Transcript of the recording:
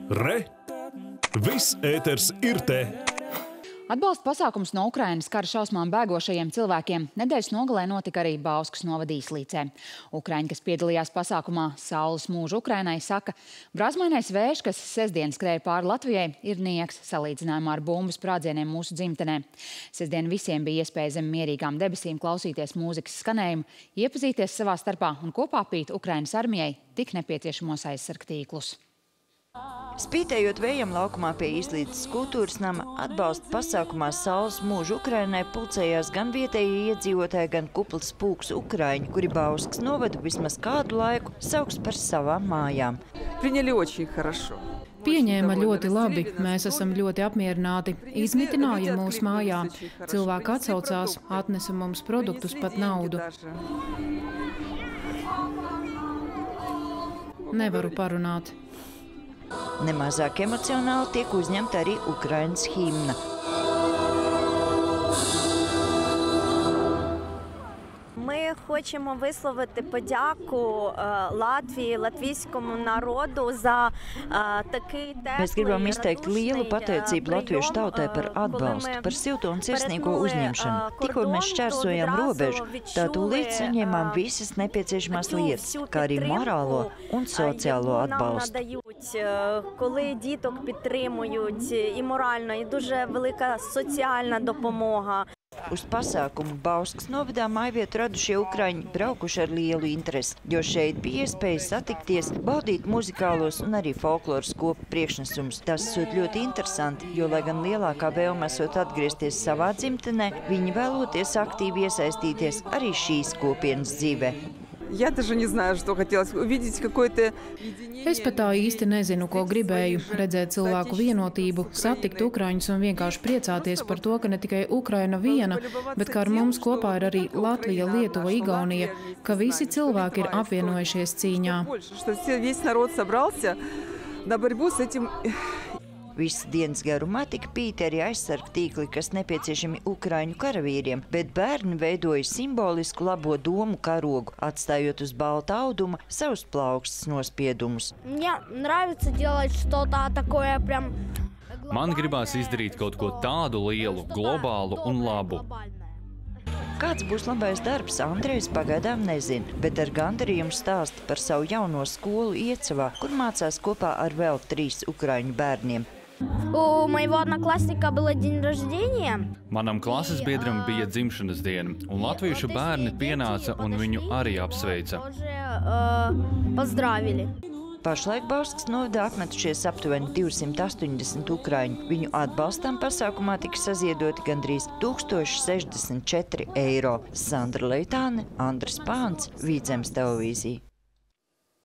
Re! Viss ēters ir te! Atbalsta pasākums no Ukrainas kara šausmām bēgošajiem cilvēkiem nedēļas nogalē notika arī Bauskas novada Īslīcē. Ukraiņi, kas piedalījās pasākumā Saules mūžu Ukrainai, saka, brāzmainais vējš, kas sestdien skrēja pāri Latvijai, ir nieks salīdzinājumā ar bumbu sprādzieniem mūsu dzimtenē. Sestdien visiem bija iespēja zem mierīgām debesīm klausīties mūzikas skanējumu, iepazīties savā starpā un kopā pīt Ukrainas armijai tik nepieciešamos aizsargtīklus. Spītējot vējam laukumā pie Īslīces kultūras nama, atbalsta pasākumā Saules mūžu Ukrainai pulcējās gan vietējie iedzīvotāji, gan kupls pulks ukraiņi, kuri Bauskas novadu vismaz kādu laiku sauks par savām mājām. Pieņēma ļoti labi, mēs esam ļoti apmierināti. Izmitināja mūsu mājā. Cilvēki atsaucās, atnesa mums produktus, pat naudu. Nevaru parunāt. Nemazāk emocionāli tiek uzņemta arī Ukrainas himna. Ми хочемо висловити подяку Латвії, латвійському народу за такий теплий, Mēs gribam izteikt lielu pateicību latviešu tautai par atbalstu, par silto un sirsnīgo uzņemšanu. Tikko mēs šķērsojām robežu, tā tūlīt saņēmām visas nepieciešamās lietas, kā arī morālo un sociālo atbalstu. Коли діток підтримують і морально, і дуже велика соціальна допомога. Uz pasākumu Bauskas novadā mājvietu radušie ukraiņi braukuši ar lielu interesi, jo šeit bija iespēja satikties, baudīt muzikālos un arī folkloras kopu priekšnesumus. Tas esot ļoti interesanti, jo, lai gan lielākā vēlme esot atgriezties savā dzimtenē, viņi vēloties aktīvi iesaistīties arī šīs kopienas dzīvē. Es pat tā īsti nezinu, ko gribēju. Redzēt cilvēku vienotību, satikt ukraiņus un vienkārši priecāties par to, ka ne tikai Ukraina viena, bet kā ar mums kopā ir arī Latvija, Lietuva, Igaunija, ka visi cilvēki ir apvienojušies cīņā. Visas dienas garumā tika pīti arī aizsargu tīkli, kas nepieciešami ukraiņu karavīriem, bet bērni veidoja simbolisku labo domu karogu, atstājot uz balta auduma savus plaukstas nospiedumus. Man gribās izdarīt kaut ko tādu lielu, globālu un labu. Kāds būs labais darbs, Andrejs pagaidām nezina, bet ar gandarījumu stāsta par savu jauno skolu Iecavā, kur mācās kopā ar vēl 3 ukraiņu bērniem. Manam klases biedram bija dzimšanas diena, un latviešu bērni pienāca un viņu arī apsveica. Pašlaik Bauskas novadā apmetušies aptuveni 280 ukraiņu. Viņu atbalstam pasākumā tika saziedoti gandrīz 1064 eiro. Sandra Leitāne, Andris Pāns, Vidzemes televīzija.